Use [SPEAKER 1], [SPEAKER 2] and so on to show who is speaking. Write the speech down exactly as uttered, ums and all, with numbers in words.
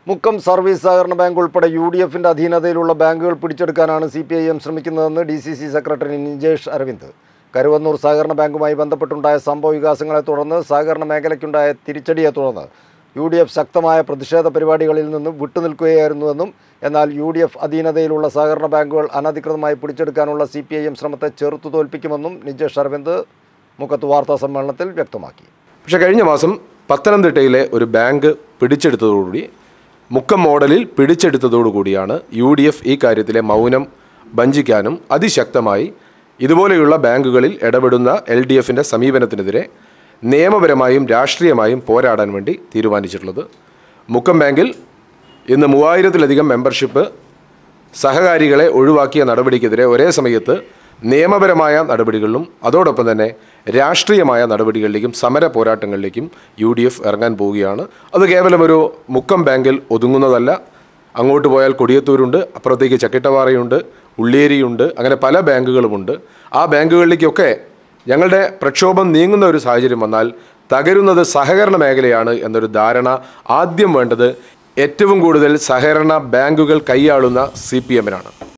[SPEAKER 1] Mukkam service സഹകരണ bank ഉൾപ്പെടെ U D എഫിൻ്റെ അധീനതയിലുള്ള ബാങ്കുകൾ പിടിച്ചെടുക്കാനാണ് സി പി ഐ എം ശ്രമിക്കുന്നതെന്ന് D C C secretary Nijesh Aravind. Karuvannur സഹകരണ ബാങ്കുമായി ബന്ധപ്പെട്ടുണ്ടായ സംഭവ വികാസങ്ങളെ തുടർന്ന് സഹകരണ മേഖലയ്ക്കുണ്ടായ തിരിച്ചടിയെ തുടർന്ന് യു ഡി എഫ് ശക്തമായ പ്രതിഷേധ പരിപാടികളിൽ നിന്ന് വിട്ടുനിൽക്കുകയായിരുന്നുവെന്നും എന്നാൽ യു ഡി എഫ് അധീനതയിലുള്ള സഹകരണ ബാങ്കുകൾ അനധികൃതമായി പിടിച്ചെടുക്കാനുള്ള സി പി ഐ എം ശ്രമത്തെ ചെറുത്തു തോൽപ്പിക്കുമെന്നും നിജേഷ് അരവിന്ദ് മുക്കത്ത് വാർത്താ സമ്മേളനത്തിൽ വ്യക്തമാക്കി.
[SPEAKER 2] പക്ഷേ കഴിഞ്ഞ മാസം പത്തനംതിട്ടയിലെ ഒരു ബാങ്ക് പിടിച്ചെടുത്തതോടുകൂടി മുക്കം മോഡലിൽ പിടിച്ചെടുത്തതോടുകൂടിയാണ് യു ഡി എഫ് ഈ കാര്യത്തിലെ മൗനം ഭഞ്ജിക്കാനും അതിശക്തമായി ഇതുപോലെയുള്ള ബാങ്കുകളിൽ ഇടപെടുന്ന എൽ ഡി എഫിൻ്റെ സമീപനത്തിനെതിരെ നിയമപരമായും രാഷ്ട്രീയമായും പോരാടാൻ വേണ്ടി തീരുമാനിച്ചിട്ടുള്ളത്. മുക്കം ബാങ്കിൽ ഇന്ന് മൂവായിരത്തിലധികം മെമ്പർഷിപ്പ് സഹകാരികളെ ഒഴിവാക്കിയ നടപടിക്കെതിരെ ഒരേ സമയത്ത് നിയമപരമായ നടപടികളിലും അതോടൊപ്പം തന്നെ രാഷ്ട്രീയമായ നടപടികളിലേക്കും സമര പോരാട്ടങ്ങളിലേക്കും യു ഡി എഫ് ഇറങ്ങാൻ പോവുകയാണ്. അത് കേവലം ഒരു മുക്കം ബാങ്കിൽ ഒതുങ്ങുന്നതല്ല. അങ്ങോട്ട് പോയാൽ കൊടിയത്തൂരുണ്ട്, അപ്പുറത്തേക്ക് ചക്കിട്ടവാറയുണ്ട്, ഉള്ളിയേരിയുണ്ട്, അങ്ങനെ പല ബാങ്കുകളുമുണ്ട്. ആ ബാങ്കുകളിലേക്കൊക്കെ ഞങ്ങളുടെ പ്രക്ഷോഭം നീങ്ങുന്ന ഒരു സാഹചര്യം വന്നാൽ തകരുന്നത് സഹകരണ മേഖലയാണ് എന്നൊരു ധാരണ ആദ്യം വേണ്ടത് ഏറ്റവും കൂടുതൽ സഹകരണ ബാങ്കുകൾ കൈയാളുന്ന സി പി എമ്മിനാണ്.